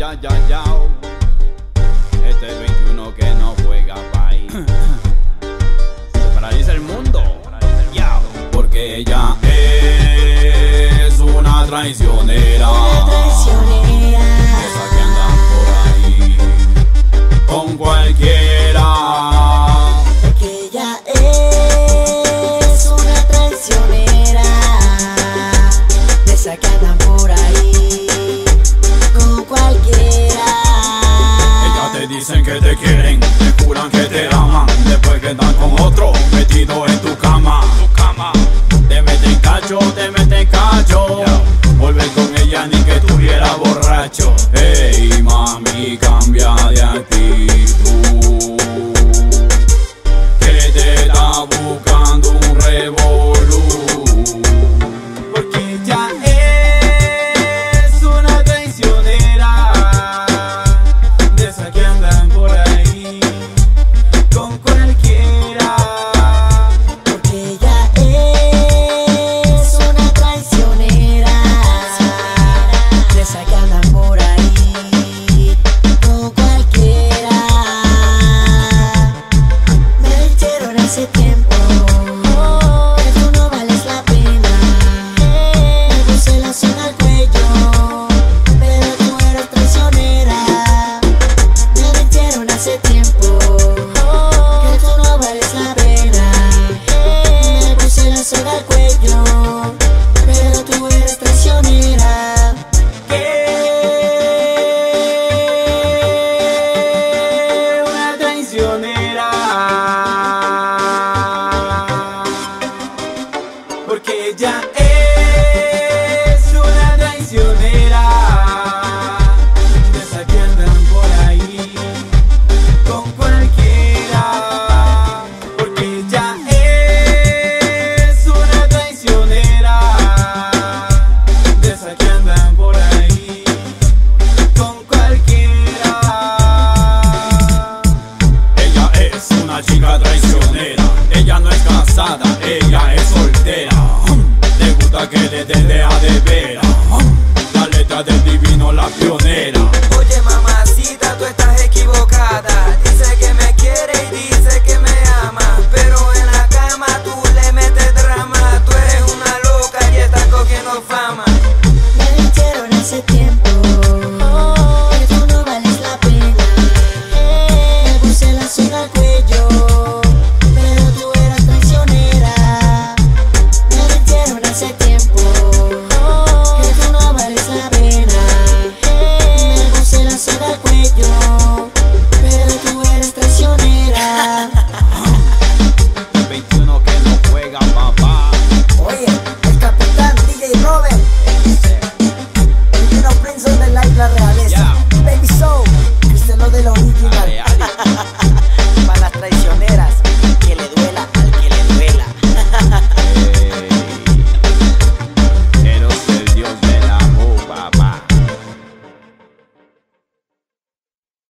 ya. Este es el 21 que no juega país. Se paraliza el mundo. Ya. Porque ella es una traicionera. Esa que anda por ahí con cualquiera. Porque ella es una traicionera. Esa que anda por ahí con cualquiera. Ellas te dicen que te quieren, te juran que te aman, después que están con otro metido en tu cama. Te meten cacho, volver con ella ni que estuviera borracho. Hey mami, cambia de actitud.